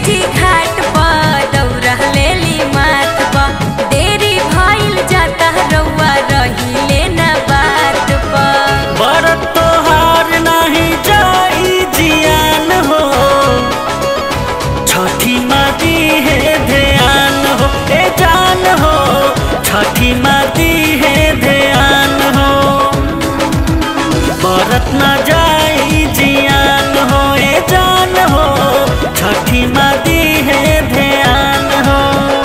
जी घाट पर दौरा लेली माथ पर देरी भइल जाता रउआ रहिले न बात पर। बरत तोहार नहीं जाई जियान हो छठी माँ दी है ध्यान हो ए जान हो छठी माँ दी है ध्यान हो। बरत न जाई जियान हो ए जान हो छठी माँ दी है ध्यान हो।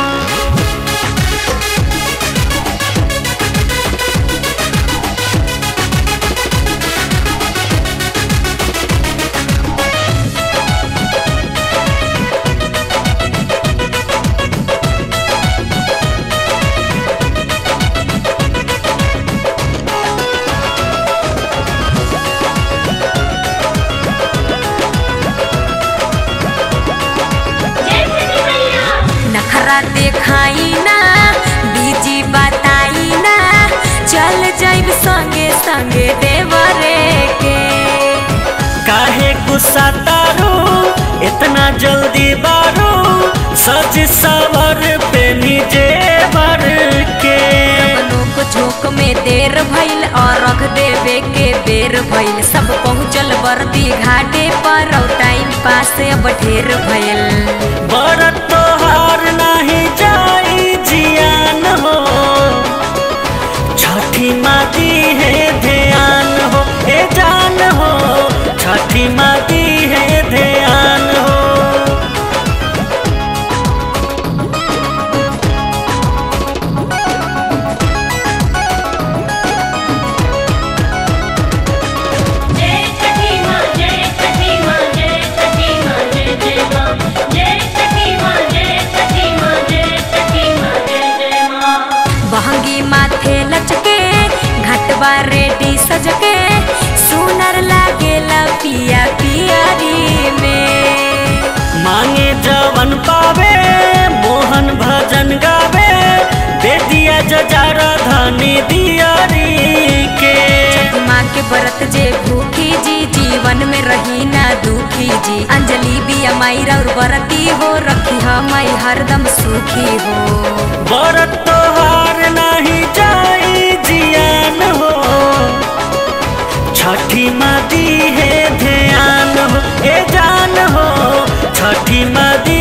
नखरा देखाई ना बीजी बताई ना चल जाइब संगे संगे देवरे के। काहे गुस्सा तारू इतना जल्दी बारू सज सवर पे निजे भर के। को झोंक में देर भइल और रख देवे के बेर भइल सब पहुँचल बरती घाटे पर और टाइम पास अब ढेर भइल। बरत तोहार नहीं जाई जियान हो छठी माँ दी है ध्यान हो ए जान हो छठी माँ दी है ध्यान हो। बहंगी माथे लचके घटवा रेडी सजके सुनर लागेला पिया पियारी में। मांगे जवन पावे मोहन भजन गावे दे दिया जजारा धनी दियारी के। माँ के व्रत जे भूखी जी जीवन में रही ना दुखी जी। अंजलि बिया माई और व्रती हो रखी माई हरदम सुखी हो। बरत तोहार नहीं जाई जियान हो छठी माँ दी है ध्यान हो ए जान हो छठी माँ दी